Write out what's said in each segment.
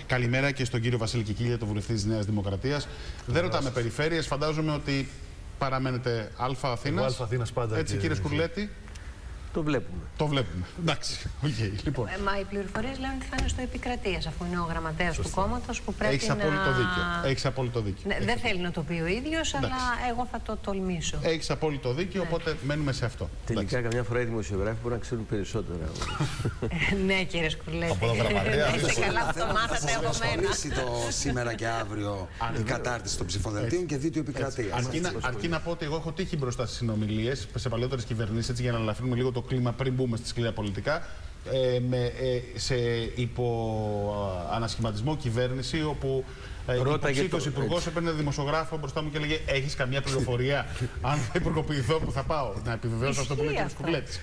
Καλημέρα και στον κύριο Βασίλη Κικίλια, τον βουλευτή της Νέας Δημοκρατίας. Δεν ρωτάμε περιφέρειες, φαντάζομαι ότι παραμένετε Α Αθήνας. Α Αθήνας πάντα. Έτσι, κύριε Σκουρλέτη. Το βλέπουμε. Το βλέπουμε. Εντάξει. Okay, λοιπόν. Μα οι πληροφορίες λένε ότι θα είναι στο Επικρατείας, αφού είναι ο γραμματέας του κόμματος που πρέπει να... Έχεις απόλυτο δίκιο. Ναι, δεν θέλει να το πει ο ίδιος, αλλά εγώ θα το τολμήσω. Έχεις απόλυτο δίκιο, οπότε μένουμε σε αυτό. Τελικά, καμιά φορά οι δημοσιογράφοι μπορούν να ξέρουν περισσότερα. Ναι, κύριε Σκουρλέτη. Από το γραμματέα. Είστε καλά, αυτό μάθατε από μένα. Το σήμερα και αύριο η κατάρτιση των ψηφοδελτίων και δει του Επικρατείας. Αρκεί να πω ότι εγώ έχω τύχει μπροστά στις συνομιλίες σε παλαιότερες κυβερνήσεις, για να ελαφρύνουμε λίγο το κλίμα πριν μπούμε στη σκληρά πολιτικά, σε υποανασχηματισμό κυβέρνηση, όπου υποψήφιος υπουργός έπαιρνε δημοσιογράφο μπροστά μου και έλεγε: έχεις καμιά πληροφορία αν θα υπουργοποιηθώ που θα πάω? Να επιβεβαιώσω αυτό που λέει ο κ. Σκουρλέτης.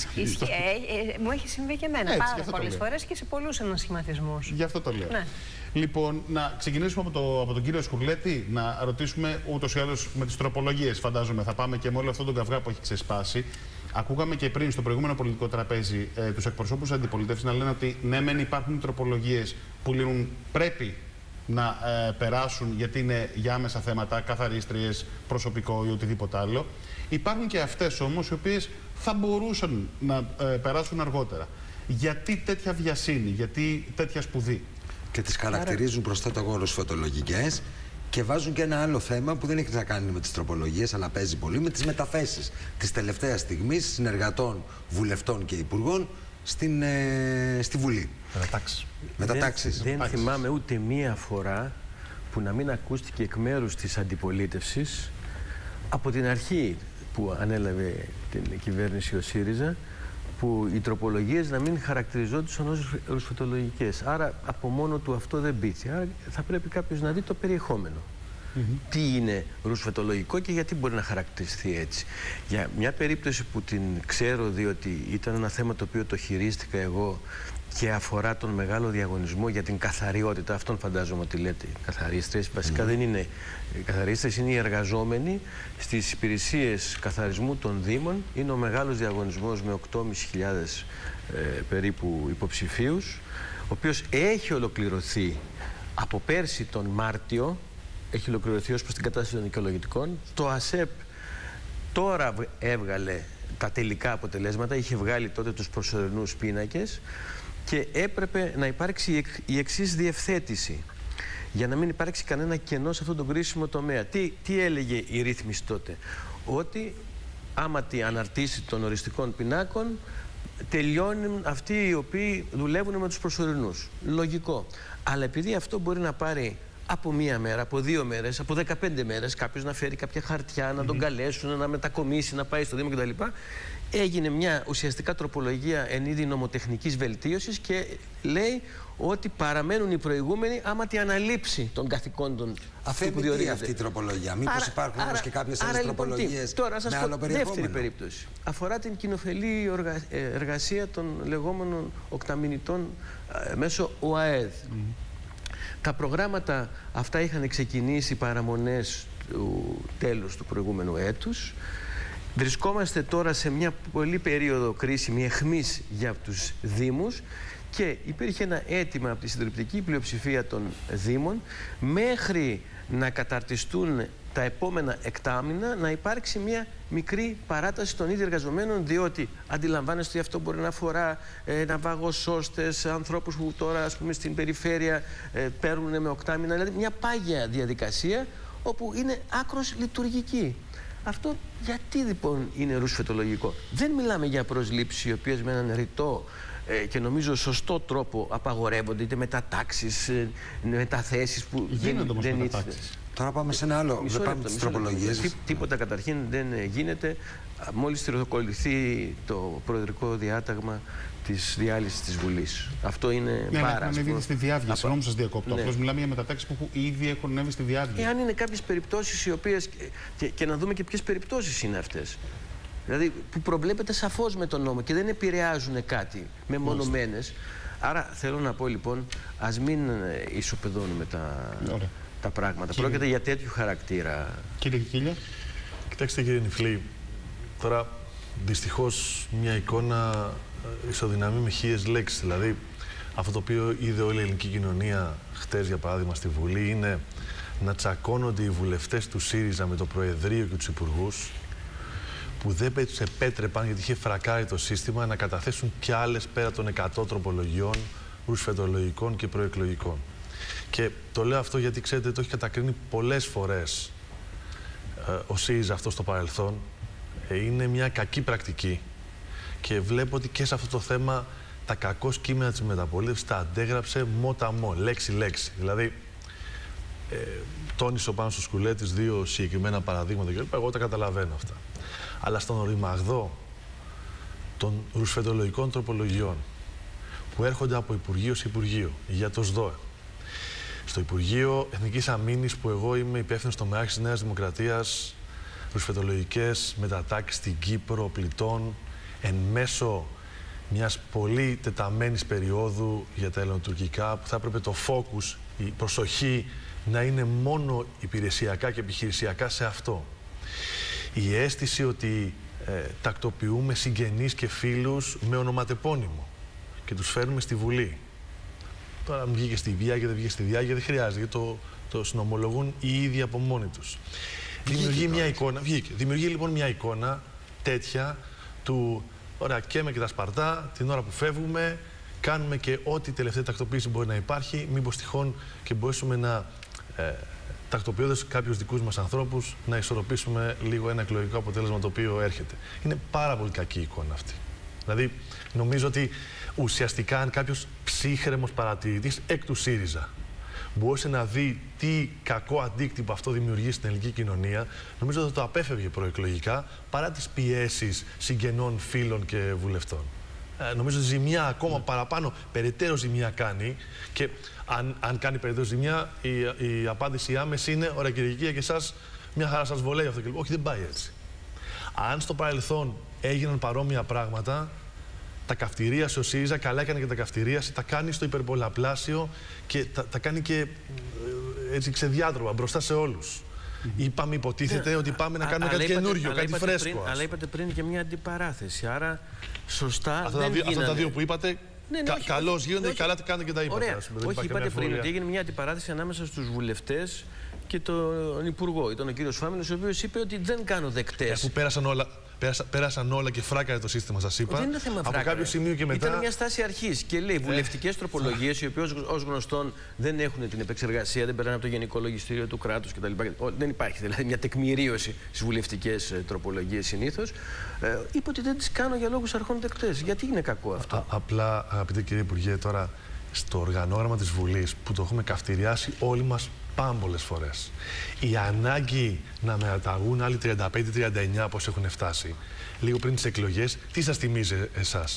Μου έχει συμβεί και εμένα πάρα πολλές φορές και σε πολλούς ανασχηματισμούς. Γι' αυτό το λέω. Ναι. Λοιπόν, να ξεκινήσουμε από τον κύριο Σκουρλέτη, να ρωτήσουμε ούτως ή άλλως με τις τροπολογίες. Φαντάζομαι θα πάμε και με όλο αυτόν τον καυγά που έχει ξεσπάσει. Ακούγαμε και πριν στο προηγούμενο πολιτικό τραπέζι τους εκπροσώπους της αντιπολίτευσης να λένε ότι ναι, μεν υπάρχουν τροπολογίες που πρέπει να περάσουν γιατί είναι για άμεσα θέματα, καθαρίστριες, προσωπικό ή οτιδήποτε άλλο. Υπάρχουν και αυτές όμως οι οποίες θα μπορούσαν να περάσουν αργότερα. Γιατί τέτοια βιασύνη, γιατί τέτοια σπουδή? Και τις χαρακτηρίζουν, προσθέτω εγώ, ως φωτολογικές. Και βάζουν και ένα άλλο θέμα που δεν έχει να κάνει με τις τροπολογίες, αλλά παίζει πολύ με τις μεταθέσεις της τελευταίας στιγμής συνεργατών, βουλευτών και υπουργών στη Βουλή. Μετατάξεις. Δεν θυμάμαι ούτε μία φορά που να μην ακούστηκε εκ μέρους της αντιπολίτευσης από την αρχή που ανέλαβε την κυβέρνηση ο ΣΥΡΙΖΑ, που οι τροπολογίες να μην χαρακτηριζόντουσαν ως ρουσφετολογικές. Άρα από μόνο του αυτό δεν πείθει. Άρα θα πρέπει κάποιος να δει το περιεχόμενο. Τι είναι ρουσφετολογικό και γιατί μπορεί να χαρακτηριστεί έτσι. Για μια περίπτωση που την ξέρω, διότι ήταν ένα θέμα το οποίο το χειρίστηκα εγώ και αφορά τον μεγάλο διαγωνισμό για την καθαριότητα, αυτόν φαντάζομαι ότι λέτε καθαρίστρες. Βασικά δεν είναι καθαρίστρες, είναι οι εργαζόμενοι στις υπηρεσίες καθαρισμού των Δήμων. Είναι ο μεγάλος διαγωνισμός με 8.500 περίπου υποψηφίους, ο οποίος έχει ολοκληρωθεί από πέρσι τον Μάρτιο, έχει ολοκληρωθεί ως προς την κατάσταση των δικαιολογητικών. Το ΑΣΕΠ τώρα έβγαλε τα τελικά αποτελέσματα, είχε βγάλει τότε τους προσωρινούς πίνακες και έπρεπε να υπάρξει η εξής διευθέτηση για να μην υπάρξει κανένα κενό σε αυτόν τον κρίσιμο τομέα. Τι έλεγε η ρύθμιση τότε? Ότι άμα τη αναρτήσει των οριστικών πινάκων τελειώνουν αυτοί οι οποίοι δουλεύουν με τους προσωρινούς. Λογικό. Αλλά επειδή αυτό μπορεί να πάρει από μία μέρα, από 2 μέρες, από 15 μέρες, κάποιος να φέρει κάποια χαρτιά, να τον καλέσουν, να μετακομίσει, να πάει στο Δήμο κτλ. Έγινε μια ουσιαστικά τροπολογία εν είδη νομοτεχνικής βελτίωσης και λέει ότι παραμένουν οι προηγούμενοι άμα τη αναλήψη των καθηκόντων αυτού που διορίζεται. Αυτή η τροπολογία. Μήπως υπάρχουν όμως και κάποιες άλλες τροπολογίες τώρα σας με πω άλλο περιεχόμενο? Δεύτερη περίπτωση. Αφορά την κοινοφελή εργασία των λεγόμενων οκταμηνητών μέσω ΟΑΕΔ. Τα προγράμματα αυτά είχαν ξεκινήσει παραμονές του τέλους του προηγούμενου έτους. Βρισκόμαστε τώρα σε μια πολύ περίοδο κρίσιμη εχμής για τους Δήμους και υπήρχε ένα αίτημα από τη συντριπτική πλειοψηφία των Δήμων μέχρι να καταρτιστούν τα επόμενα εκτάμινα να υπάρξει μια μικρή παράταση των ίδιων εργαζομένων, διότι αντιλαμβάνεστε ότι αυτό μπορεί να αφορά ναυαγοσώστες, ανθρώπους που τώρα ας πούμε στην περιφέρεια παίρνουν με οκτάμινα, δηλαδή μια πάγια διαδικασία όπου είναι άκρως λειτουργική. Αυτό γιατί λοιπόν είναι ρουσφετολογικό? Δεν μιλάμε για προσλήψεις οι οποίες με έναν ρητό και νομίζω σωστό τρόπο απαγορεύονται, είτε μετατάξεις, μεταθέσεις που γίνονται όμως μετατάξεις. Τώρα πάμε σε ένα άλλο. Δεν πάμε τις τροπολογίες. Τίποτα καταρχήν δεν γίνεται. Μόλις στηριοκολληθεί το προεδρικό διάταγμα της διάλυσης της Βουλής. Αυτό είναι πάρα σημαντικό. Έχουν στη διάβγεια. Συγγνώμη που σας διακόπτω. Απλώς μιλάμε για μετατάξεις που ήδη έχουν ανέβει στη διάβγεια. Εάν είναι κάποιες περιπτώσεις οι οποίες. Και να δούμε και ποιες περιπτώσεις είναι αυτές. Δηλαδή που προβλέπεται σαφώς με τον νόμο και δεν επηρεάζουν κάτι μεμονωμένες. Άρα θέλω να πω λοιπόν, ας μην ισοπεδώνουμε τα πράγματα. Πρόκειται για τέτοιου χαρακτήρα. Κύριε Κικίλια. Κοιτάξτε κύριε Νιφλή, τώρα δυστυχώς μια εικόνα ισοδυναμεί με 1000 λέξεις. Δηλαδή αυτό το οποίο είδε όλη η ελληνική κοινωνία χτες, για παράδειγμα, στη Βουλή, είναι να τσακώνονται οι βουλευτές του ΣΥΡΙΖΑ με το Προεδρείο και τους υπουργούς, που δεν τους επέτρεπαν, γιατί είχε φρακάρει το σύστημα, να καταθέσουν κι άλλες πέρα των 100 τροπολογιών, ρουσφετολογικών και προεκλογικών. Και το λέω αυτό γιατί, ξέρετε, το έχει κατακρίνει πολλές φορές ο ΣΥΡΙΖΑ αυτό στο παρελθόν. Είναι μια κακή πρακτική. Και βλέπω ότι και σε αυτό το θέμα τα κακώς κείμενα της μεταπολίτευσης τα αντέγραψε μόταμό, λέξη-λέξη. Δηλαδή, τόνισε ο Πάνος Σκουλέτης 2 συγκεκριμένα παραδείγματα και εγώ τα καταλαβαίνω αυτά. Αλλά στον οριμαγδό των ρουσφετολογικών τροπολογιών που έρχονται από Υπουργείο σε Υπουργείο για το ΣΔΟΕ, στο Υπουργείο Εθνικής Αμήνης, που εγώ είμαι υπεύθυνος στο ΜΕΑΧ της Νέας Δημοκρατίας, ρουσφετολογικές μετατάξεις στην Κύπρο πλητών εν μέσω μιας πολύ τεταμένης περίοδου για τα ελληνοτουρκικά, που θα έπρεπε το focus, η προσοχή, να είναι μόνο υπηρεσιακά και επιχειρησιακά σε αυτό. Η αίσθηση ότι τακτοποιούμε συγγενείς και φίλους με ονοματεπώνυμο και τους φέρνουμε στη Βουλή. Τώρα μου βγήκε στη Διάγεια, δεν βγήκε στη Διάγεια, δεν χρειάζεται, γιατί το συνομολογούν οι ίδιοι από μόνοι τους. Δημιουργεί μια εικόνα, δημιουργεί λοιπόν μια εικόνα τέτοια του, ωραία, καίμε και τα σπαρτά την ώρα που φεύγουμε, κάνουμε και ό,τι τελευταία τακτοποίηση μπορεί να υπάρχει, μήπως τυχόν και μπορέσουμε να, τακτοποιώντας κάποιους δικούς μας ανθρώπους, να ισορροπήσουμε λίγο ένα εκλογικό αποτέλεσμα το οποίο έρχεται. Είναι πάρα πολύ κακή η εικόνα αυτή. Δηλαδή, νομίζω ότι ουσιαστικά αν κάποιος ψύχρεμος παρατηρητής εκ του ΣΥΡΙΖΑ μπορούσε να δει τι κακό αντίκτυπο αυτό δημιουργεί στην ελληνική κοινωνία, νομίζω ότι θα το απέφευγε προεκλογικά παρά τις πιέσεις συγγενών, φίλων και βουλευτών. Νομίζω ότι ζημιά ακόμα παραπάνω, περαιτέρω ζημιά κάνει, και αν κάνει περαιτέρω ζημιά, η απάντηση άμεση είναι: ωραία, κύριε και εσάς μια χαρά σας βολεύει αυτό. Όχι, δεν πάει έτσι. Αν στο παρελθόν έγιναν παρόμοια πράγματα, τα καυτηρίασε ο ΣΥΡΙΖΑ, καλά έκανε και τα καυτηρίασε, τα κάνει στο υπερπολαπλάσιο και τα κάνει και έτσι ξεδιάτροπα μπροστά σε όλους. Είπαμε, υποτίθεται, ότι πάμε να κάνουμε κάτι καινούριο, κάτι φρέσκο. Αλλά είπατε πριν και μια αντιπαράθεση, άρα σωστά αυτά τα δύο που είπατε, καλώς γίνονται και καλά κάνετε και τα είπατε. Ωραία. Όχι, είπατε πριν ότι έγινε μια αντιπαράθεση ανάμεσα στους βουλευτές και τον Υπουργό. Ήταν ο κύριος Φάμελος, ο οποίος είπε ότι δεν κάνω δεκτές. Που πέρασαν όλα και φράκαρε το σύστημα, σας είπα. Δεν είναι θέμα από κάποιο σημείο και μετά. Ήταν μια στάση αρχής και λέει βουλευτικές τροπολογίες, οι οποίες ως γνωστόν δεν έχουν την επεξεργασία, δεν περνάνε από το Γενικό Λογιστήριο του κράτους κτλ. Δεν υπάρχει δηλαδή μια τεκμηρίωση στις βουλευτικές τροπολογίες συνήθως. Είπε ότι δεν τις κάνω για λόγους αρχών δεκτές. Γιατί είναι κακό αυτό? Απλά, αγαπητέ κύριε Υπουργέ, τώρα στο οργανόγραμμα της Βουλής, που το έχουμε καυτηριάσει όλοι μας πάμπολες φορές, η ανάγκη να μεταταγούν άλλοι 35-39 όπως έχουν φτάσει λίγο πριν τις εκλογές, τι σας θυμίζει εσάς?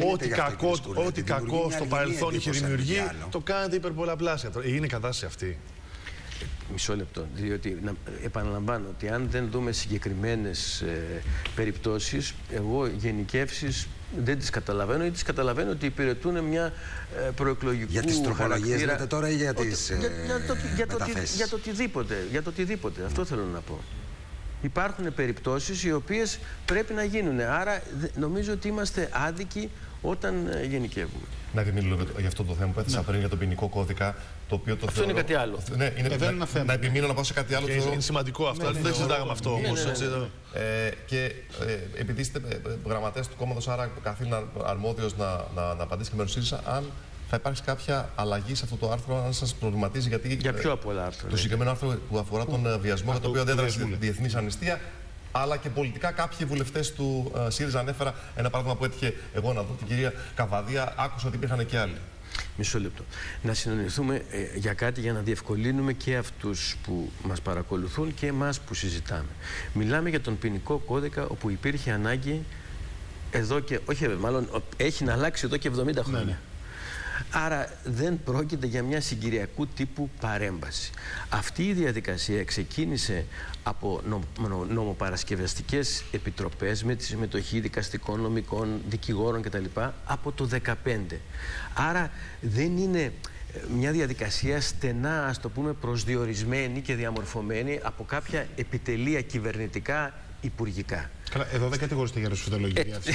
Ό,τι κακό στο παρελθόν είχε δημιουργεί, το κάνετε υπερπολαπλάσια. Είναι κατάσταση αυτή. Μισό λεπτό, διότι επαναλαμβάνω ότι αν δεν δούμε συγκεκριμένες περιπτώσεις, εγώ γενικεύσεις δεν τις καταλαβαίνω, ή τις καταλαβαίνω ότι υπηρετούν μια προεκλογικού χαρακτήρα. Για τις τροπολογίες λέτε τώρα ή για τις μεταθέσεις? Για το οτιδήποτε, αυτό θέλω να πω. Υπάρχουν περιπτώσεις οι οποίες πρέπει να γίνουν, άρα νομίζω ότι είμαστε άδικοι όταν γενικεύουμε. Να επιμείνω για αυτό το θέμα που έθεσα πριν για τον ποινικό κώδικα. Το οποίο το αυτό είναι κάτι άλλο. Ναι, είναι ένα θέμα. Να επιμείνω να πάω σε κάτι άλλο. Είναι σημαντικό αυτό. Δεν συζητάγαμε αυτό όμως. Και επειδή είστε γραμματέας του κόμματος, άρα καθήλυνα αρμόδιος να απαντήσει και με τον ΣΥΡΙΖΑ, αν θα υπάρξει κάποια αλλαγή σε αυτό το άρθρο, αν σας προβληματίζει? Γιατί για ποιο από όλα άρθρο? Το συγκεκριμένο άρθρο που αφορά τον βιασμό, για το οποίο αντέδρασε η Διεθνής Αμνηστία, αλλά και πολιτικά κάποιοι βουλευτές του ΣΥΡΙΖΑ. Ανέφερα ένα παράδειγμα που έτυχε εγώ να δω, την κυρία Καβαδία, άκουσα ότι υπήρχαν και άλλοι. Μισό λεπτό. Να συνονιθούμε για κάτι για να διευκολύνουμε και αυτούς που μας παρακολουθούν και εμάς που συζητάμε. Μιλάμε για τον ποινικό κώδικα, όπου υπήρχε ανάγκη εδώ και, όχι μάλλον, έχει να αλλάξει εδώ και 70 χρόνια. Ναι. Άρα δεν πρόκειται για μια συγκυριακού τύπου παρέμβαση. Αυτή η διαδικασία ξεκίνησε από νομοπαρασκευαστικές επιτροπές με τη συμμετοχή δικαστικών, νομικών, δικηγόρων κτλ. Από το 2015. Άρα δεν είναι μια διαδικασία στενά, ας το πούμε, προσδιορισμένη και διαμορφωμένη από κάποια επιτελεία κυβερνητικά υπουργικά. Καλά, εδώ δεν κατηγορείται για ρωσοφετολογική διάθεση.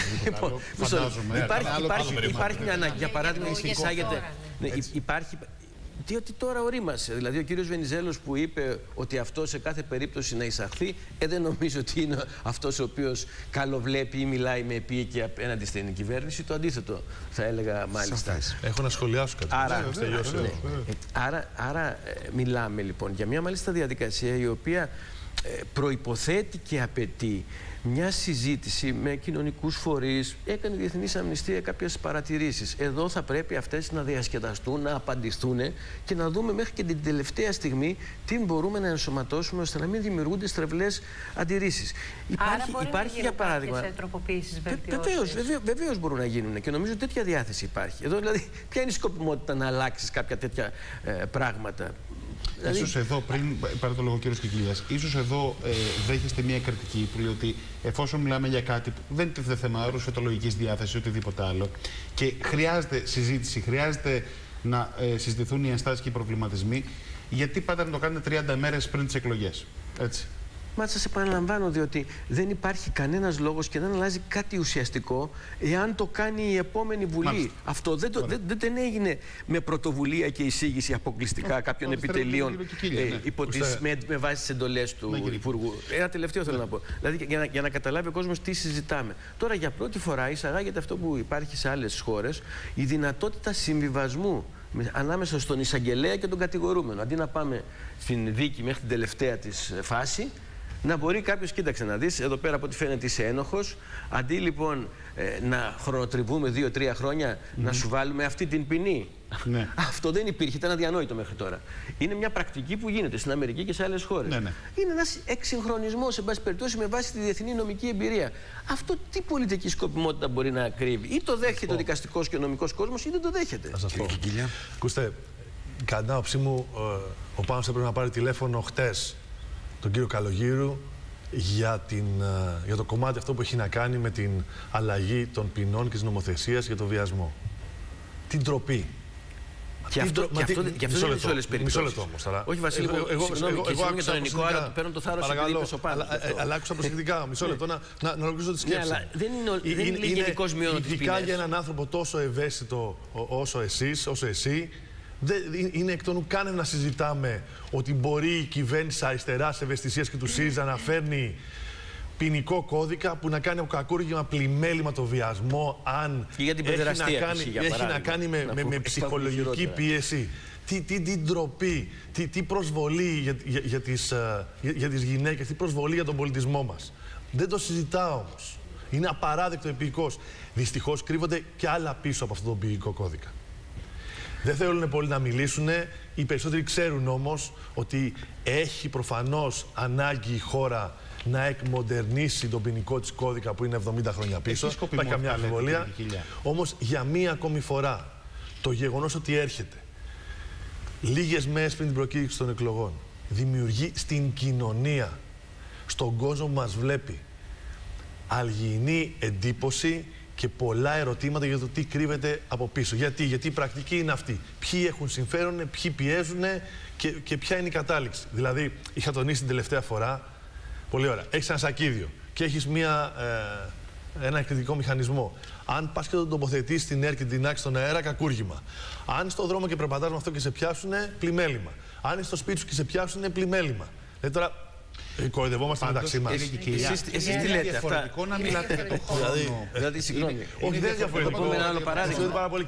Υπάρχει μια ανάγκη. Για παράδειγμα, εισάγεται. Υπάρχει. Διότι τώρα ορίμασε. Δηλαδή, ο κύριος Βενιζέλος που είπε ότι αυτό σε κάθε περίπτωση να εισαχθεί, δεν νομίζω ότι είναι αυτός ο οποίος καλοβλέπει ή μιλάει με επίοικια απέναντι στην κυβέρνηση. Το αντίθετο θα έλεγα μάλιστα. Έχω να σχολιάσω κάτι. Άρα μιλάμε λοιπόν για μια μάλιστα διαδικασία η οποία προϋποθέτει και απαιτεί μια συζήτηση με κοινωνικούς φορείς. Έκανε η Διεθνής Αμνηστία κάποιες παρατηρήσεις. Εδώ θα πρέπει αυτές να διασκεδαστούν, να απαντηθούν και να δούμε μέχρι και την τελευταία στιγμή τι μπορούμε να ενσωματώσουμε ώστε να μην δημιουργούνται στρεβλές αντιρρήσεις. Υπάρχει για παράδειγμα. Βεβαίως μπορούν να γίνουν και νομίζω τέτοια διάθεση υπάρχει. Εδώ δηλαδή, ποια είναι η σκοπιμότητα να αλλάξεις κάποια τέτοια πράγματα. Δηλαδή... Ίσως εδώ, πριν πάρει το λόγο ο κύριος Κικίλιας, ίσως εδώ δέχεστε μια κριτική που λέει ότι εφόσον μιλάμε για κάτι που δεν είναι θέμα ρωσοφετολογικής διάθεσης ή οτιδήποτε άλλο και χρειάζεται συζήτηση, χρειάζεται να συζητηθούν οι ενστάσεις και οι προβληματισμοί, γιατί πάντα να το κάνετε 30 μέρες πριν τις εκλογές, έτσι. Μα σας επαναλαμβάνω, διότι δεν υπάρχει κανένας λόγος και δεν αλλάζει κάτι ουσιαστικό εάν το κάνει η επόμενη Βουλή. Μάλιστα. Αυτό δεν έγινε με πρωτοβουλία και εισήγηση αποκλειστικά κάποιων επιτελείων με βάση τις εντολές του Υπουργού. Ένα τελευταίο θέλω να πω. Δηλαδή, για να καταλάβει ο κόσμος τι συζητάμε. Τώρα, για πρώτη φορά εισαγάγεται αυτό που υπάρχει σε άλλες χώρες, η δυνατότητα συμβιβασμού ανάμεσα στον εισαγγελέα και τον κατηγορούμενο. Αντί να πάμε στην δίκη μέχρι την τελευταία της φάση, να μπορεί κάποιος, κοίταξε να δεις, εδώ πέρα από ό,τι φαίνεται είσαι ένοχος, αντί λοιπόν να χρονοτριβούμε 2-3 χρόνια, να σου βάλουμε αυτή την ποινή. Ναι. Αυτό δεν υπήρχε, ήταν αδιανόητο μέχρι τώρα. Είναι μια πρακτική που γίνεται στην Αμερική και σε άλλες χώρες. Ναι, ναι. Είναι ένας εξυγχρονισμός, εν πάση περιπτώσει, με βάση τη διεθνή νομική εμπειρία. Αυτό τι πολιτική σκοπιμότητα μπορεί να κρύβει? Ή το δέχεται ο δικαστικός και ο νομικός κόσμος, ή δεν το δέχεται. Θα σας πω. Ακούστε, κατά την άποψή μου, ο Πάνος έπρεπε να πάρει τηλέφωνο χτες τον κύριο Καλογύρου για το κομμάτι αυτό που έχει να κάνει με την αλλαγή των ποινών και της νομοθεσίας για το βιασμό. Την ντροπή. Και αυτό δεν είναι σε όλες τις περιπτώσεις. Μισό λεπτό όμως τώρα. Όχι Βασίλη, συγγνώμη για τον ελληνικό, αλλά παίρνω το θάρρος επειδή είπες ο Πάνος. Αλλά άκουσα προσεκτικά, μισό λεπτό να ολοκληρώσω τη σκέψη. Αλλά δεν είναι γενικός μειώνω τις ποινές. Ειδικά για έναν άνθρωπο τόσο ευαίσθητο όσο εσύ, είναι εκ των ουκάνευ να συζητάμε ότι μπορεί η κυβέρνηση αριστεράς ευαισθησίας και του ΣΥΡΙΖΑ να φέρνει ποινικό κώδικα που να κάνει από κακούργημα πλημέλημα το βιασμό, αν έχει να κάνει με ψυχολογική πίεση. Τι ντροπή, τι προσβολή για τις γυναίκες, τι προσβολή για τον πολιτισμό μας. Δεν το συζητάω όμως. Είναι απαράδεκτο επίοικος. Δυστυχώς κρύβονται και άλλα πίσω από αυτόν τον ποινικό κώδικα. Δεν θέλουν πολύ να μιλήσουν. Οι περισσότεροι ξέρουν όμως ότι έχει προφανώς ανάγκη η χώρα να εκμοντερνήσει τον ποινικό της κώδικα που είναι 70 χρόνια πίσω. Υπάρχει καμιά αμφιβολία. Όμως για μία ακόμη φορά το γεγονός ότι έρχεται λίγες μέρες πριν την προκήρυξη των εκλογών δημιουργεί στην κοινωνία, στον κόσμο που μας βλέπει, αλγινή εντύπωση και πολλά ερωτήματα για το τι κρύβεται από πίσω. Γιατί η πρακτική είναι αυτή. Ποιοι έχουν συμφέρον, ποιοι πιέζουν και ποια είναι η κατάληξη. Δηλαδή, είχα τονίσει την τελευταία φορά, πολύ ωραία, έχεις ένα σακίδιο και έχεις ένα εκρηκτικό μηχανισμό. Αν πας και τον τοποθετείς στην ΕΡ και την άξεις στον αέρα, κακούργημα. Αν στον δρόμο και περπατάς με αυτό και σε πιάσουν, πλημέλημα. Αν είσαι στο σπίτι σου και σε πιάσουν, πλημέλημα. Τώρα, κοροϊδευόμαστε μεταξύ μας. Εσείς τι λέτε, διαφορετικό να μιλάτε για το χρόνο. Δηλαδή, συγγνώμη. Όχι, δεν είναι διαφορετικό. Ένα άλλο παράδειγμα.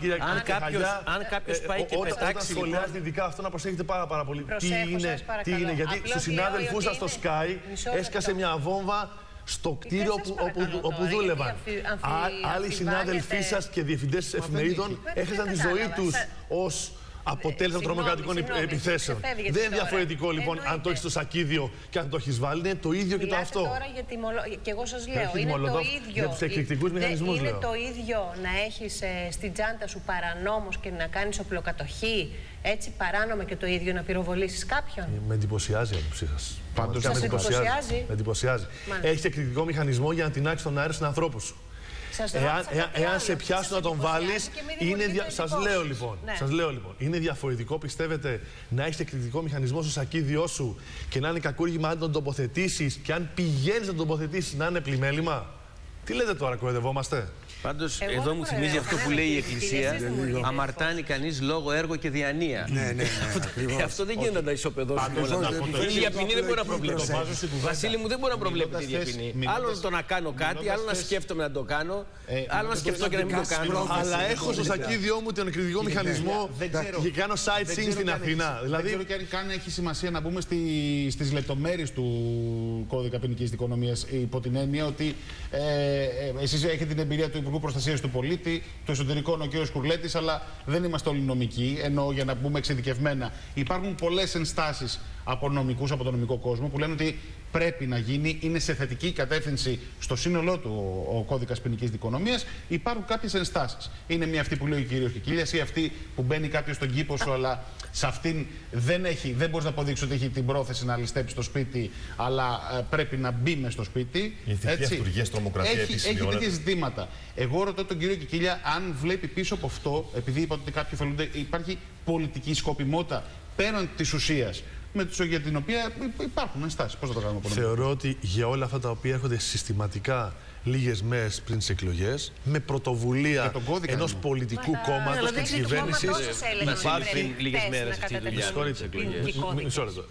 Αν κάποιος πάει και πετάξει. Όταν σχολιάζετε ειδικά αυτό, να προσέχετε πάρα πολύ. Τι είναι, γιατί στους συνάδελφούς σας στο Sky έσκασε μια βόμβα στο κτίριο όπου δούλευαν. Άλλοι συνάδελφοί σας και διευθυντές εφημερίδων έχασαν τη ζωή τους ως αποτέλεσμα τρομοκρατικών επιθέσεων. Δεν είναι διαφορετικό λοιπόν αν το έχεις στο σακίδιο και αν το έχεις βάλει. Είναι το ίδιο και το αυτό. Τώρα και εγώ σας λέω, είναι το ίδιο. Για τους εκρηκτικούς μηχανισμούς είναι το ίδιο να έχεις στην τσάντα σου παρανόμως και να κάνεις οπλοκατοχή, έτσι παράνομα, και το ίδιο να πυροβολήσεις κάποιον. Με εντυπωσιάζει η άποψή σας. Σας εντυπωσιάζει. Με εντυπωσιάζει. Έχεις εκρηκτικό μηχανισμό για να τεινάξεις τον αέρα στους ανθρώπους σου. Εάν σε πιάσουν να τον βάλεις, σας λέω λοιπόν, είναι διαφορετικό, πιστεύετε, να έχεις εκρηκτικό μηχανισμό στο σακίδιό σου και να είναι κακούργημα αν τον τοποθετήσεις και αν πηγαίνεις να τον τοποθετήσεις να είναι πλημέλημα? Τι λέτε τώρα, κοροϊδευόμαστε? Πάντως, εδώ μου θυμίζει αυτό που λέει η Εκκλησία. Αμαρτάνει κανείς λόγω, έργο και διανία. Ναι. Αυτό δεν γίνεται να τα ισοπεδώσουμε όλα. Η ίδια ποινή δεν μπορεί να προβλέπει. Βασίλη μου, δεν μπορεί να προβλέπει την ίδια ποινή. Άλλο το να κάνω κάτι, άλλο να σκέφτομαι να το κάνω, άλλο να σκεφτώ και να μην το κάνω. Αλλά έχω στο σακίδιό μου τον εκρηκτικό μηχανισμό και κάνω sightseeing στην Αθηνά. Δεν ξέρω και αν έχει σημασία να μπούμε στις λεπτομέρειες του κώδικα ποινικής δικονομίας, υπό την έννοια ότι εσείς έχετε την εμπειρία του Υπουργού Προστασίας του Πολίτη, το εσωτερικό είναι ο κ. Σκουρλέτης, αλλά δεν είμαστε όλοι νομικοί. Ενώ για να πούμε εξειδικευμένα, υπάρχουν πολλές ενστάσεις από νομικούς, από τον νομικό κόσμο, που λένε ότι πρέπει να γίνει, είναι σε θετική κατεύθυνση στο σύνολό του ο κώδικας ποινικής δικονομίας. Υπάρχουν κάποιες ενστάσεις. Είναι μία αυτή που λέει ο κ. Κικίλιας, ή αυτή που μπαίνει κάποιος στον κήπο σου, αλλά σε αυτήν δεν μπορείς να αποδείξεις ότι έχει την πρόθεση να ληστέψει το σπίτι, αλλά πρέπει να μπει μες στο σπίτι. Έχει τέτοια ζητήματα. Εγώ ρωτώ τον κύριο Κικίλια αν βλέπει πίσω από αυτό, επειδή είπατε ότι κάποιοι ωφελούνται, υπάρχει πολιτική σκοπιμότητα πέραν της ουσίας, για την οποία υπάρχουν ενστάσεις. Πώς θα το κάνουμε? Θεωρώ ότι για όλα αυτά τα οποία έρχονται συστηματικά λίγες μέρες πριν τις εκλογές, με πρωτοβουλία ενός πολιτικού κόμματος και της κυβέρνησης, υπάρχει λίγες μέρες αυτή η δουλειά. Μισό λεπτό.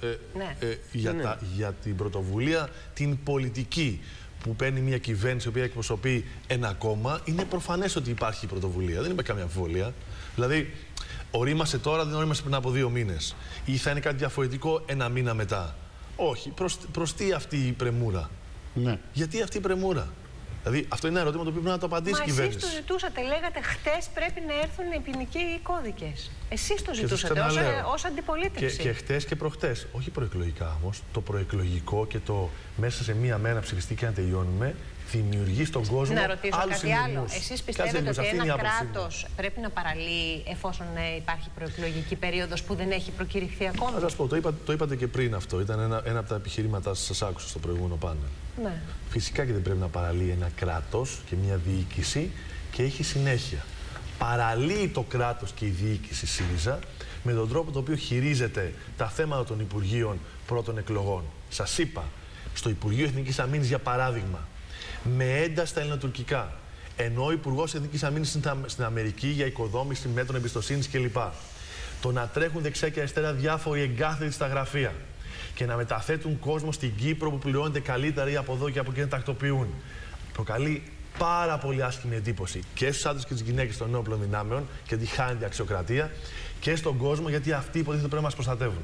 Για την πρωτοβουλία, την πολιτική που παίρνει μια κυβέρνηση η οποία εκπροσωπεί ένα κόμμα, είναι προφανές ότι υπάρχει πρωτοβουλία. Δεν υπάρχει καμία αμφιβολία. Δηλαδή, ορίμασε τώρα, δεν ορίμασε πριν από 2 μήνες. Ή θα είναι κάτι διαφορετικό ένα μήνα μετά? Όχι. Προς τι αυτή η πρεμούρα? Ναι. Γιατί αυτή η πρεμούρα? Δηλαδή, αυτό είναι ένα ερώτημα το οποίο πρέπει να το απαντήσει η κυβέρνηση. Εσείς το ζητούσατε, λέγατε χτες πρέπει να έρθουν οι ποινικοί κώδικες. Εσείς το ζητούσατε ως αντιπολίτευση. Και χτες και προχτές. Όχι προεκλογικά όμως. Το προεκλογικό και το μέσα σε μία μέρα να ψηφιστεί και να τελειώνουμε δημιουργεί στον κόσμο. Να ρωτήσω κάτι άλλο. Εσείς πιστεύετε ότι ένα κράτος πρέπει να παραλύει εφόσον υπάρχει προεκλογική περίοδος που δεν έχει προκηρυχθεί ακόμα? Θα σας πω, το είπατε και πριν αυτό. Ήταν ένα από τα επιχειρήματά σας άκουσα στο προηγούμενο πάνελ. Ναι. Φυσικά και δεν πρέπει να παραλύει ένα κράτος και μια διοίκηση και έχει συνέχεια. Παραλύει το κράτος και η διοίκηση ΣΥΡΙΖΑ με τον τρόπο το οποίο χειρίζεται τα θέματα των Υπουργείων Πρώτων Εκλογών. Σας είπα, στο Υπουργείο Εθνικής Αμήνης, για παράδειγμα, με ένταση στα ελληνοτουρκικά, ενώ ο Υπουργός Εθνικής Αμήνης στην Αμερική για οικοδόμηση μέτρων εμπιστοσύνης κλπ. Το να τρέχουν δεξιά και αριστερά διάφοροι εγκάθετοι στα γραφεία και να μεταθέτουν κόσμο στην Κύπρο που πληρώνεται καλύτερα ή από εδώ και από εκεί να τακτοποιούν, προκαλεί πάρα πολύ άσχημη εντύπωση και στους άντρες και τις γυναίκες των νέων δυνάμεων, γιατί χάνεται η αξιοκρατία, και στον κόσμο, γιατί αυτοί υποτίθεται πρέπει να μας προστατεύουν.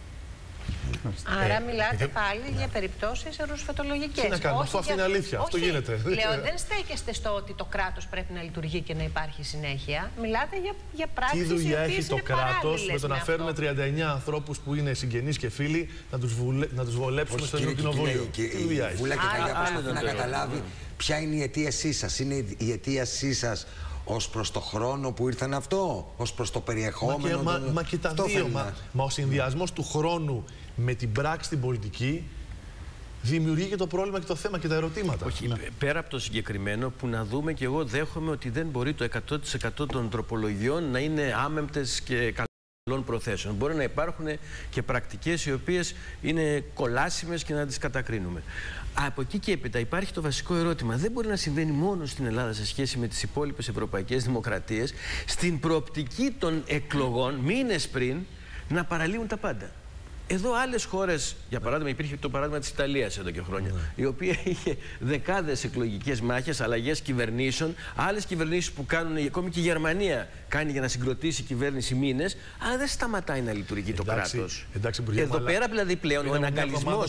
Άρα μιλάτε πάλι για περιπτώσεις ρουσφετολογικές. Τι να κάνουμε, αυτό είναι αλήθεια. Αυτό γίνεται. Λέω, δεν στέκεστε στο ότι το κράτος πρέπει να λειτουργεί και να υπάρχει συνέχεια. Μιλάτε για πράξεις. Τι δουλειά έχει το κράτος με το να φέρουμε 39 ανθρώπους που είναι συγγενείς και φίλοι να τους βολέψουμε στο Κοινοβούλιο? Τι δουλειά έχει? Να καταλάβει ποια είναι η αιτίασή σας. Είναι η αιτίασή σας ως προς το χρόνο που ήρθαν αυτό, ως προς το περιεχόμενο? Μα και τα δύο. Μα ο συνδυασμός του χρόνου με την πράξη στην πολιτική δημιουργεί και το πρόβλημα και το θέμα και τα ερωτήματα. Όχι, πέρα από το συγκεκριμένο, που να δούμε, και εγώ δέχομαι ότι δεν μπορεί το 100% των τροπολογιών να είναι άμεμπτες και καλών προθέσεων. Μπορεί να υπάρχουν και πρακτικές οι οποίες είναι κολάσιμες και να τις κατακρίνουμε. Από εκεί και έπειτα υπάρχει το βασικό ερώτημα. Δεν μπορεί να συμβαίνει μόνο στην Ελλάδα σε σχέση με τις υπόλοιπες ευρωπαϊκές δημοκρατίες, στην προοπτική των εκλογών, μήνες πριν, να παραλύουν τα πάντα. Εδώ άλλες χώρες, για παράδειγμα, υπήρχε το παράδειγμα της Ιταλίας εδώ και χρόνια, η οποία είχε δεκάδες εκλογικές μάχες, αλλαγές κυβερνήσεων, άλλες κυβερνήσεις που κάνουν, ακόμη και η Γερμανία κάνει για να συγκροτήσει η κυβέρνηση μήνες, αλλά δεν σταματάει να λειτουργεί το κράτος. Εδώ πέρα δηλαδή πλέον ο εναγκαλισμός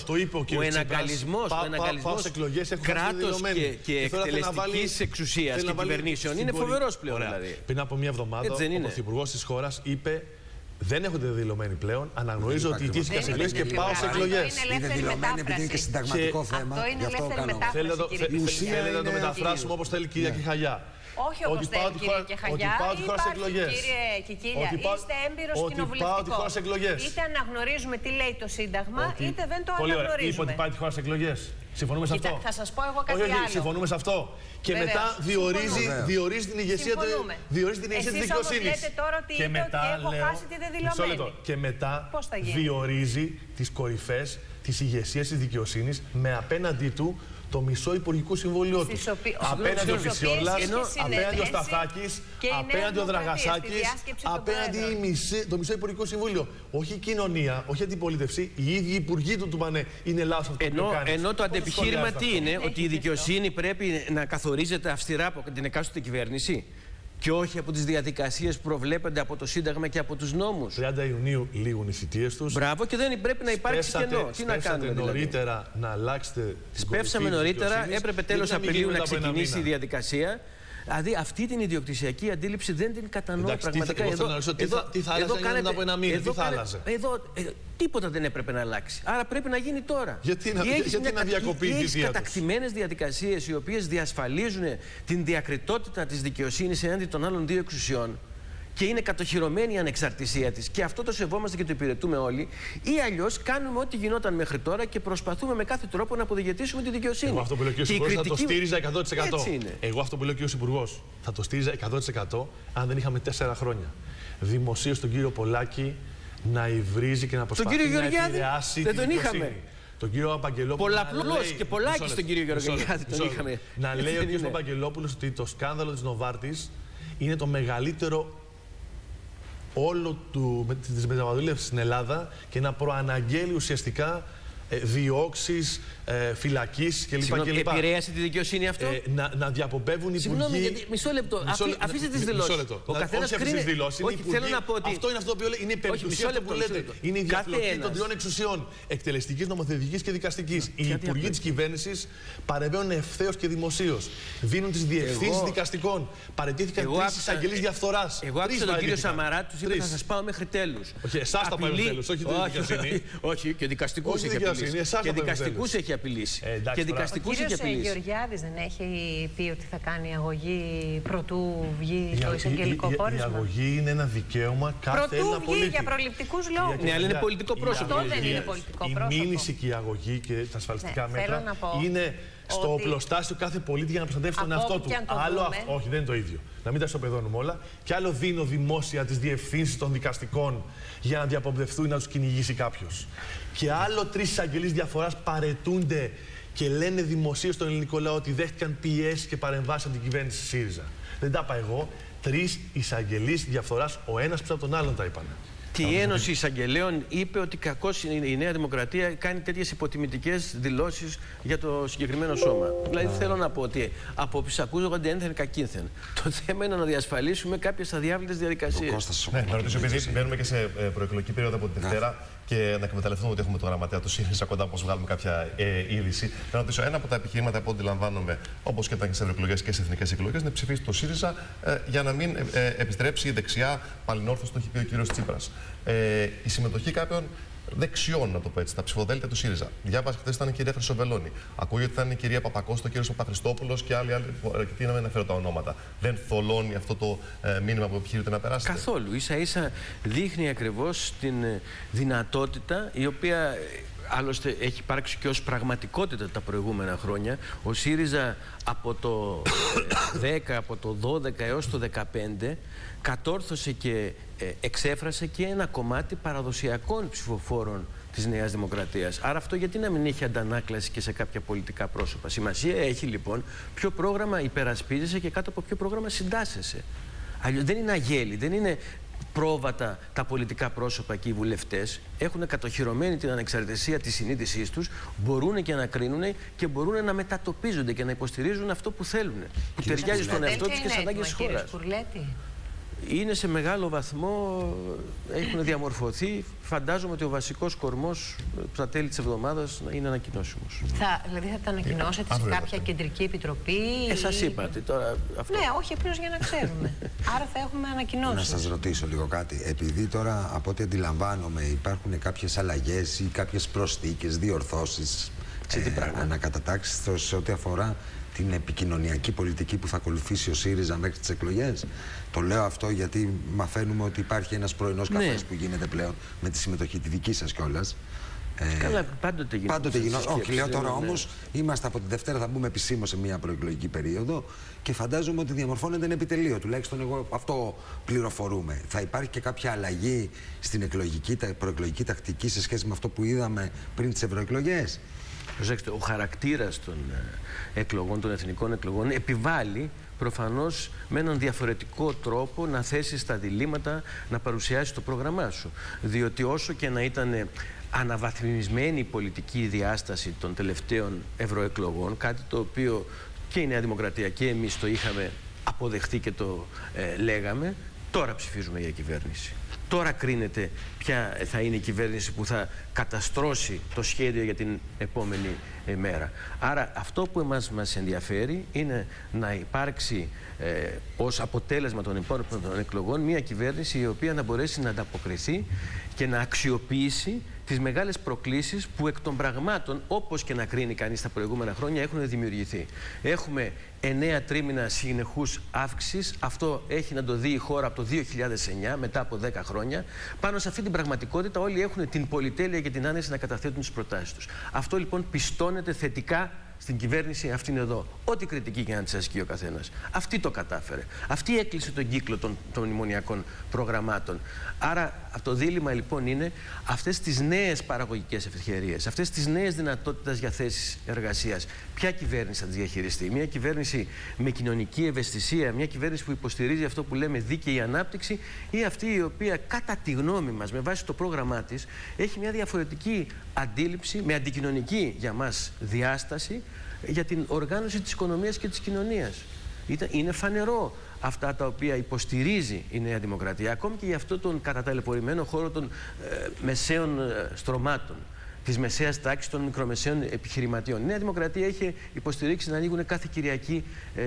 κράτος και εκτελεστικής εξουσίας και κυβερνήσεων είναι φοβερός πλέον. Πριν από μια εβδομάδα ο Πρωθυπουργός της χώρας είπε: δεν έχω δηλωμένη πλέον. Αναγνωρίζω ότι ιτήθηκα σε εκλογές και πάω σε εκλογές. Είναι δηλωμένη επειδή είναι και συνταγματικό θέμα. Αυτό είναι ελεύθερη μετάφραση. Θέλετε να το μεταφράσουμε όπως θέλει η κυρία Κιχαγιά. Όχι όπως θέλει, κύριε Κεχαγιά. Ότι πάω τη χώρα σε εκλογές. Κύριε Κικίλια, είστε έμπειρος κοινοβουλευτικός. Είτε αναγνωρίζουμε τι λέει το Σύνταγμα, είτε δεν το αναγνωρίζουμε. Είπε ότι πάει τη χώρα σε εκλογές. Συμφωνούμε σε αυτό? Θα σας πω εγώ κάτι άλλο. Συμφωνούμε σε αυτό. Και βεβαίως, μετά διορίζει την ηγεσία της δικαιοσύνης. Εσείς όμως λέτε τώρα ότι έχω χάσει τη δεδηλωμένη. Και μετά διορίζει τις κορυφές της ηγεσίας της δικαιοσύνης με απέναντί του το μισό Υπουργικό Συμβούλιο του. Απέναντι ο Φυσιόλας, απέναντι ο Σταθάκης, απέναντι ο Δραγασάκης, απέναντι το μισό Υπουργικό Συμβούλιο. Όχι η κοινωνία, όχι η αντιπολίτευση, οι ίδιοι υπουργοί του πάνε είναι λάθος αυτό που κάνει. Ενώ το αντεπιχείρημα τι είναι, ότι η δικαιοσύνη πρέπει να καθορίζεται αυστηρά από την εκάστοτε κυβέρνηση και όχι από τις διαδικασίες που προβλέπονται από το Σύνταγμα και από τους νόμους. 30 Ιουνίου λήγουν οι θητείες τους. Μπράβο, και δεν πρέπει να υπάρξει κενό. Τι να κάνουμε δηλαδή? Νωρίτερα να αλλάξετε. Σπεύσαμε νωρίτερα, έπρεπε τέλος Απριλίου να ξεκινήσει η διαδικασία. Δηλαδή αυτή την ιδιοκτησιακή αντίληψη δεν την κατανοώ πραγματικά. Τι θα άλλαζε μετά από ένα μήνα, τι θα άλλαζε? Τίποτα δεν έπρεπε να αλλάξει. Άρα πρέπει να γίνει τώρα. Γιατί να διακοπεί η θητεία τους? Έχεις κατακτημένες διαδικασίες οι οποίες διασφαλίζουν την διακριτότητα της δικαιοσύνης έναντι των άλλων δύο εξουσιών και είναι κατοχυρωμένη η ανεξαρτησία της και αυτό το σεβόμαστε και το υπηρετούμε όλοι, ή αλλιώς κάνουμε ό,τι γινόταν μέχρι τώρα και προσπαθούμε με κάθε τρόπο να αποδιγετήσουμε τη δικαιοσύνη. Εγώ αυτό που λέω και ο Υπουργός θα το στήριζα 100%. Εγώ αυτό που λέω και ο Υπουργός θα το στήριζα 100% αν δεν είχαμε 4 χρόνια. Δημοσίως τον κύριο Πολάκη να υβρίζει και να προσπαθεί να επηρεάσει δεν τον είχαμε. Τον κύριο Παπαγγελόπουλο. Πολλαπλώς και Πολάκη στον κύριο Γεωργιάδη τον είχαμε. Να λέει ο κύριος Παπαγγελόπουλος ότι το σκάνδαλο της Νοβάρτης είναι το μεγαλύτερο όλο της μεταβατολεύσης στην Ελλάδα και να προαναγγέλει ουσιαστικά διώξεις, φυλακίσεις κλπ. Επηρέασε τη δικαιοσύνη αυτό? Να διαποπεύουν οι υπουργοί. Συγγνώμη, γιατί μισό λεπτό. Αφήστε τις δηλώσεις. Ο καθένας κρίνει. Όχι, θέλω να πω ότι. Αυτό είναι αυτό που λέει. Είναι η περιουσία που λέτε. Είναι η διαπλοκή των τριών εξουσιών. Εκτελεστικής, νομοθετικής και δικαστικής. Οι υπουργοί της κυβέρνησης παρεμβαίνουν ευθέως και δημοσίως. Δίνουν τις διευθύνσεις δικαστικών. Παραιτήθηκαν 3 εισαγγελείς διαφθοράς. Εγώ άκουσα τον κύριο Σαμαρά, τους είπε θα σας πάω μέχρι τέλους. Όχι, εσάς θα πάει μέχρι τέλους, όχι την δικαιοσύνη. Όχι, και δικαστικούς έχει απειλήσει. Και δικαστικούς έχει απειλήσει. Και δικαστικούς έχει απειλήσει. Ο Γεωργιάδης δεν έχει πει ότι θα κάνει αγωγή προτού βγει το εισαγγελικό πόρισμα? Η αγωγή είναι ένα δικαίωμα κάθε Έλληνα πολίτη. Προτού βγει για προληπτικούς λόγους. Ναι, αλλά είναι πολιτικό πρόσωπο. Αυτό δεν είναι πολιτικό πρόσωπο. Η μήνυση και η αγωγή και τα ασφαλιστικά μέτρα είναι στο οπλοστάσιο κάθε πολίτη για να προστατεύσει τον εαυτό του. Άλλο, όχι, δεν είναι το ίδιο. Να μην τα ισοπεδώνουμε όλα. Και άλλο δίνω δημόσια τις διευθύνσεις των δικαστικών για να διαποπτευθούν ή να τους κυνηγήσει κάποιος. Και άλλο 3 εισαγγελείς διαφοράς παρετούνται και λένε δημοσίως στον ελληνικό λαό ότι δέχτηκαν πιέσεις και παρεμβάσεις από την κυβέρνηση ΣΥΡΙΖΑ. Δεν τα είπα εγώ. 3 εισαγγελείς διαφοράς, ο ένας πίσω από τον άλλον τα είπανε. Και η Ένωση Εισαγγελέων είπε ότι κακώς η Νέα Δημοκρατία κάνει τέτοιες υποτιμητικές δηλώσεις για το συγκεκριμένο σώμα. Δηλαδή θέλω να πω ότι απόψεις ακούγονται ένθεν κακίνθεν. Το θέμα είναι να διασφαλίσουμε κάποιες αδιάβλητες διαδικασίες. Ναι, να ρωτήσω, επειδή μπαίνουμε και σε προεκλογική περίοδο από τη Δευτέρα και να εκμεταλλευτούμε ότι έχουμε το γραμματέα του ΣΥΡΙΖΑ κοντά, πώς βγάλουμε κάποια είδηση. Να ρωτήσω, ένα από τα επιχειρήματα που αντιλαμβάνομαι, όπως και ήταν και σε ευρωεκλογές και σε εθνικές εκλογές, είναι ψηφίσει το ΣΥΡΙΖΑ για να μην επιστρέψει η δεξιά παλινόρθωση, το έχει πει ο κύριος Τσίπρας. Η συμμετοχή κάποιων δεξιών, να το πω έτσι, στα ψηφοδέλτια του ΣΥΡΙΖΑ. Διάβασα χθες ήταν η κυρία Χρυσοβελώνη. Ακούγεται ότι ήταν η κυρία Παπακώστα, ο κύριος Παπαχριστόπουλος και άλλοι. Τι να μην αναφέρω τα ονόματα. Δεν θολώνει αυτό το μήνυμα που επιχειρείτε να περάσετε? Καθόλου. Ίσα-ίσα δείχνει ακριβώς την δυνατότητα η οποία άλλωστε έχει υπάρξει και ως πραγματικότητα τα προηγούμενα χρόνια. Ο ΣΥΡΙΖΑ από το 10, από το 12 έως το 15 κατόρθωσε και εξέφρασε και ένα κομμάτι παραδοσιακών ψηφοφόρων της Νέας Δημοκρατίας. Άρα αυτό γιατί να μην έχει αντανάκλαση και σε κάποια πολιτικά πρόσωπα? Σημασία έχει λοιπόν ποιο πρόγραμμα υπερασπίζεσαι και κάτω από ποιο πρόγραμμα συντάσσεσαι. Αλλιώς δεν είναι αγέλη, δεν είναι πρόβατα τα πολιτικά πρόσωπα και οι βουλευτές. Έχουν κατοχυρωμένη την ανεξαρτησία της συνείδησής τους, μπορούν και να κρίνουν και μπορούν να μετατοπίζονται και να υποστηρίζουν αυτό που θέλουν, που ταιριάζει στον εαυτό τους και στις ανάγκες της χώρας. Είναι σε μεγάλο βαθμό, έχουν διαμορφωθεί. Φαντάζομαι ότι ο βασικός κορμός στα τέλη της εβδομάδας είναι ανακοινώσιμος. Δηλαδή θα τα ανακοινώσετε σε κάποια κεντρική επιτροπή? Σας είπατε τώρα αυτό. Ναι, όχι απλώς για να ξέρουμε. Άρα θα έχουμε ανακοινώσεις. Να σας ρωτήσω λίγο κάτι. Επειδή τώρα από ό,τι αντιλαμβάνομαι υπάρχουν κάποιες αλλαγές ή κάποιες προσθήκες, διορθώσεις, ανακατατάξεις σε ό,τι αφορά την επικοινωνιακή πολιτική που θα ακολουθήσει ο ΣΥΡΙΖΑ μέχρι τις εκλογές? Το λέω αυτό γιατί μαθαίνουμε ότι υπάρχει ένας πρωινός καφές που γίνεται πλέον με τη συμμετοχή τη δική σας κιόλας. Καλά, πάντοτε γινόταν. Πάντοτε γινόταν. Όχι, λέω τώρα όμως, είμαστε από τη Δευτέρα, θα μπούμε επισήμως σε μια προεκλογική περίοδο και φαντάζομαι ότι διαμορφώνεται ένα επιτελείο. Τουλάχιστον εγώ αυτό πληροφορούμε. Θα υπάρχει και κάποια αλλαγή στην προεκλογική τακτική σε σχέση με αυτό που είδαμε πριν τις ευρωεκλογές? Προσέξτε, ο χαρακτήρας των εκλογών, των εθνικών εκλογών, επιβάλλει προφανώς με έναν διαφορετικό τρόπο να θέσεις τα διλήμματα, να παρουσιάσεις το πρόγραμμά σου. Διότι όσο και να ήταν αναβαθμισμένη η πολιτική διάσταση των τελευταίων ευρωεκλογών, κάτι το οποίο και η Νέα Δημοκρατία και εμείς το είχαμε αποδεχτεί και το λέγαμε, τώρα ψηφίζουμε για κυβέρνηση. Τώρα κρίνεται ποια θα είναι η κυβέρνηση που θα καταστρώσει το σχέδιο για την επόμενη μέρα. Άρα αυτό που μας ενδιαφέρει είναι να υπάρξει ως αποτέλεσμα των επόμενων εκλογών μια κυβέρνηση η οποία να μπορέσει να ανταποκριθεί και να αξιοποιήσει τις μεγάλες προκλήσεις που εκ των πραγμάτων, όπως και να κρίνει κανείς τα προηγούμενα χρόνια, έχουν δημιουργηθεί. Έχουμε 9 τρίμηνα συνεχούς αύξησης. Αυτό έχει να το δει η χώρα από το 2009, μετά από 10 χρόνια. Πάνω σε αυτή την πραγματικότητα όλοι έχουν την πολυτέλεια και την άνεση να καταθέτουν τις προτάσεις τους. Αυτό λοιπόν πιστώνεται θετικά στην κυβέρνηση αυτήν εδώ. Ό,τι κριτική και να της ασκεί ο καθένας. Αυτή το κατάφερε. Αυτή έκλεισε τον κύκλο των μνημονιακών προγραμμάτων. Άρα το δίλημμα λοιπόν είναι αυτές τις νέες παραγωγικές ευκαιρίες, αυτές τις νέες δυνατότητες για θέσεις εργασίας. Ποια κυβέρνηση θα τις διαχειριστεί? Μια κυβέρνηση με κοινωνική ευαισθησία, μια κυβέρνηση που υποστηρίζει αυτό που λέμε δίκαιη ανάπτυξη, ή αυτή η οποία κατά τη γνώμη μας, με βάση το πρόγραμμά της, έχει μια διαφορετική αντίληψη, με αντικοινωνική για μας διάσταση, για την οργάνωση της οικονομίας και της κοινωνίας. Είναι φανερό αυτά τα οποία υποστηρίζει η Νέα Δημοκρατία, ακόμη και για αυτό τον καταταλαιπωρημένο χώρο των μεσαίων στρωμάτων, της μεσαίας τάξης, των μικρομεσαίων επιχειρηματιών. Η Νέα Δημοκρατία έχει υποστηρίξει να ανοίγουν κάθε Κυριακή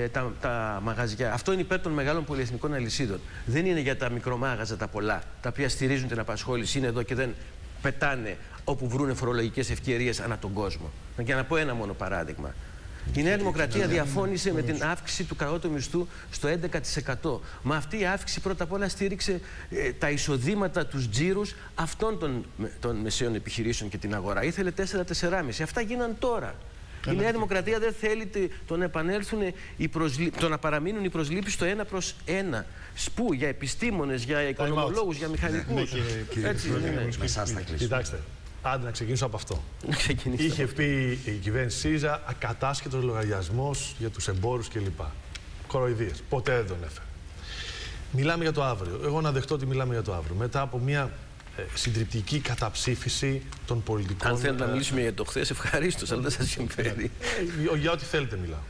τα μαγαζιά. Αυτό είναι υπέρ των μεγάλων πολυεθνικών αλυσίδων. Δεν είναι για τα μικρομάγαζα τα πολλά, τα οποία στηρίζουν την απασχόληση, είναι εδώ και δεν πετάνε όπου βρούνε φορολογικές ευκαιρίες ανά τον κόσμο. Για να πω ένα μόνο παράδειγμα. Η Νέα Δημοκρατία διαφώνησε με την αύξηση του κατώτατου μισθού στο 11%. Μα αυτή η αύξηση πρώτα απ' όλα στήριξε τα εισοδήματα, τους τζίρους αυτών των μεσαίων επιχειρήσεων και την αγορά. Ήθελε 4-4,5. Αυτά γίναν τώρα. Η Νέα Δημοκρατία δεν θέλει το να παραμείνουν οι προσλήψεις στο 1+1. Σπου, για επιστήμονες, για οικονομολόγους, για μηχανικούς. Κοιτάξτε. Άντε να ξεκινήσω από αυτό. Είχε πει η κυβέρνηση ΣΥΡΙΖΑ ακατάσχετος λογαριασμός για τους εμπόρους κλπ. Κοροϊδίες. Ποτέ δεν τον έφερε. Μιλάμε για το αύριο. Εγώ να δεχτώ ότι μιλάμε για το αύριο. Μετά από μια συντριπτική καταψήφιση των πολιτικών. Αν θέλετε να μιλήσουμε για το χθες, ευχαρίστως, αλλά δεν σας συμφέρει. Για ό,τι θέλετε μιλάω.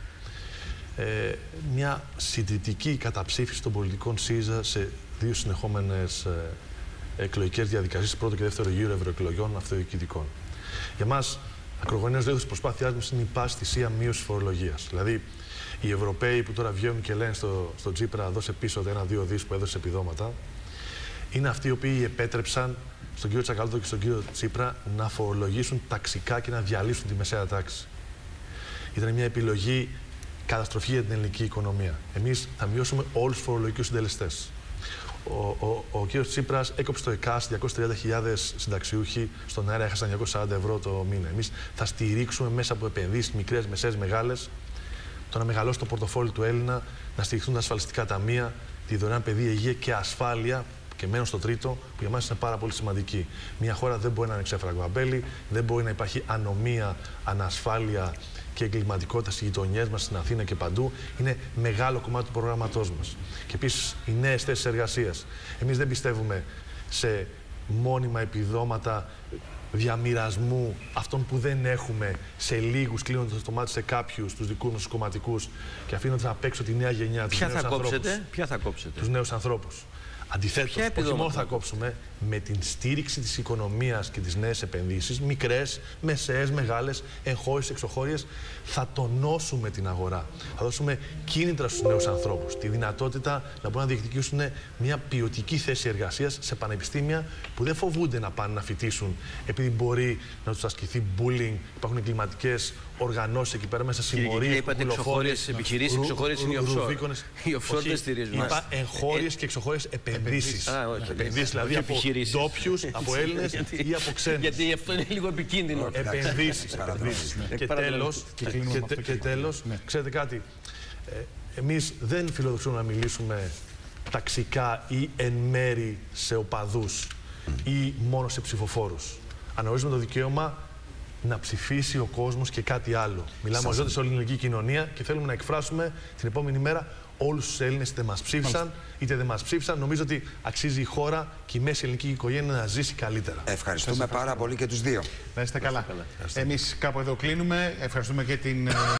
Μια συντριπτική καταψήφιση των πολιτικών ΣΥΡΙΖΑ σε 2 συνεχόμενες εκλογικές διαδικασίες, πρώτο και δεύτερο γύρο ευρωεκλογών αυτοδιοικητικών. Για μας, ακρογωνιαίος λόγος της προσπάθειάς μας είναι η πάση θυσία μείωση φορολογίας. Δηλαδή, οι Ευρωπαίοι που τώρα βγαίνουν και λένε στο Τσίπρα δώσε πίσω τα 1-2 δις που έδωσε επιδόματα, είναι αυτοί οι οποίοι επέτρεψαν στον κύριο Τσακαλώτο και στον κύριο Τσίπρα να φορολογήσουν ταξικά και να διαλύσουν τη μεσαία τάξη. Ήταν μια επιλογή καταστροφή για την ελληνική οικονομία. Εμείς θα μειώσουμε όλους τους φορολογικούς συντελεστές. Ο κ. Τσίπρας έκοψε το ΕΚΑΣ, 230.000 συνταξιούχοι στον αέρα έχασαν 240 ευρώ το μήνα. Εμείς θα στηρίξουμε μέσα από επενδύσεις μικρές, μεσαίες, μεγάλες, το να μεγαλώσει το πορτοφόλι του Έλληνα, να στηριχθούν τα ασφαλιστικά ταμεία, τη δωρεάν παιδεία, υγεία και ασφάλεια. Και μένω στο τρίτο, που για μας είναι πάρα πολύ σημαντική. Μια χώρα δεν μπορεί να είναι ξέφραγο αμπέλι, δεν μπορεί να υπάρχει ανομία, ανασφάλεια και εγκληματικότητα στις γειτονιές μας, στην Αθήνα και παντού. Είναι μεγάλο κομμάτι του προγραμματός μας. Και επίσης οι νέες θέσεις εργασίας. Εμείς δεν πιστεύουμε σε μόνιμα επιδόματα διαμοιρασμού αυτών που δεν έχουμε σε λίγους, κλείνοντας το μάτι σε κάποιους, τους δικούς μας κομματικούς και αφήνοντας απ' έξω τη νέα γενιά. Ποια θα κόψετε? Τους νέους ανθρώπους. Αντιθέτως, όχι μόνο θα κόψουμε, με την στήριξη της οικονομίας και τις νέες επενδύσεις, μικρές, μεσαίες, μεγάλες, εγχώριες, εξωχώριες, θα τονώσουμε την αγορά. Θα δώσουμε κίνητρα στους νέους ανθρώπους, τη δυνατότητα να μπορούν να διεκδικήσουν μια ποιοτική θέση εργασίας σε πανεπιστήμια που δεν φοβούνται να πάνε να φοιτήσουν, επειδή μπορεί να τους ασκηθεί bullying, υπάρχουν εγκληματικές οργανώσεις εκεί πέρα μέσα, συμμορίες. Είπατε εξωχώριες επιχειρήσεις, εξωχώριες είναι οι offshore. Οι offshore δεν στηρίζουν. Είπα εγχώριες και εξωχώριες επενδύσεις. Επενδύσεις δηλαδή από ντόπιους, από Έλληνες ή από ξένους. Γιατί αυτό είναι λίγο επικίνδυνο. Επενδύσεις. Και τέλος, ξέρετε κάτι, εμείς δεν φιλοδοξούμε να μιλήσουμε ταξικά ή εν μέρη σε οπαδούς ή μόνο σε ψηφοφόρους. Αναγνωρίζουμε το δικαίωμα να ψηφίσει ο κόσμος και κάτι άλλο. Μιλάμε μαζί σε όλη την ελληνική κοινωνία και θέλουμε να εκφράσουμε την επόμενη μέρα όλους τους Έλληνες, είτε μας ψήφισαν είτε δεν μας ψήφισαν. Νομίζω ότι αξίζει η χώρα και η μέση ελληνική οικογένεια να ζήσει καλύτερα. Ευχαριστούμε πάρα πολύ και τους δύο. Να είστε καλά. Εμείς κάπου εδώ κλείνουμε. Ευχαριστούμε και την